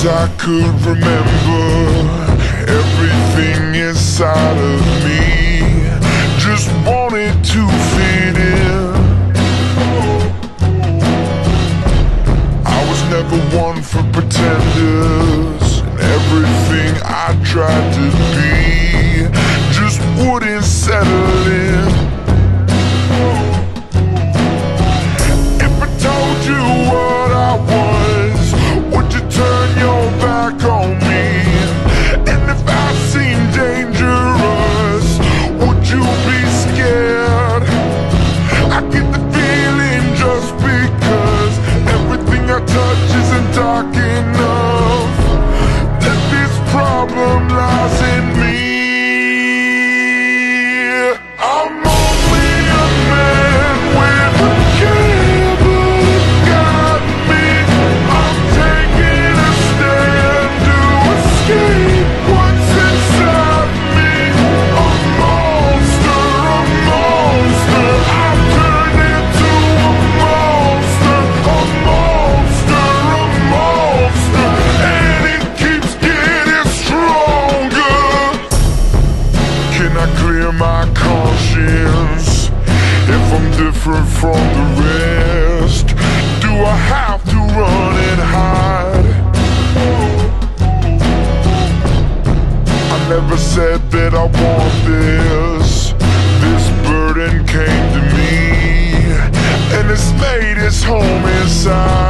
I could remember, everything inside of me just wanted to fit in. I was never one for pretenders, and everything I tried to be just wouldn't settle in. If I told you what I was, would you turn your back on me? And if I seemed dangerous, would you be scared? I get the feeling just because everything I touch isn't dark enough, that this problem lies in me. I'm only a man with a cable got me. I'm taking a stand to escape what's inside me. A monster, a monster. I've turned into a monster, a monster, a monster, and it keeps getting stronger. Can I clear my conscience if I'm different from the rest? Do I have to run and hide? I never said that I want this. This burden came to me, and it's made its home inside.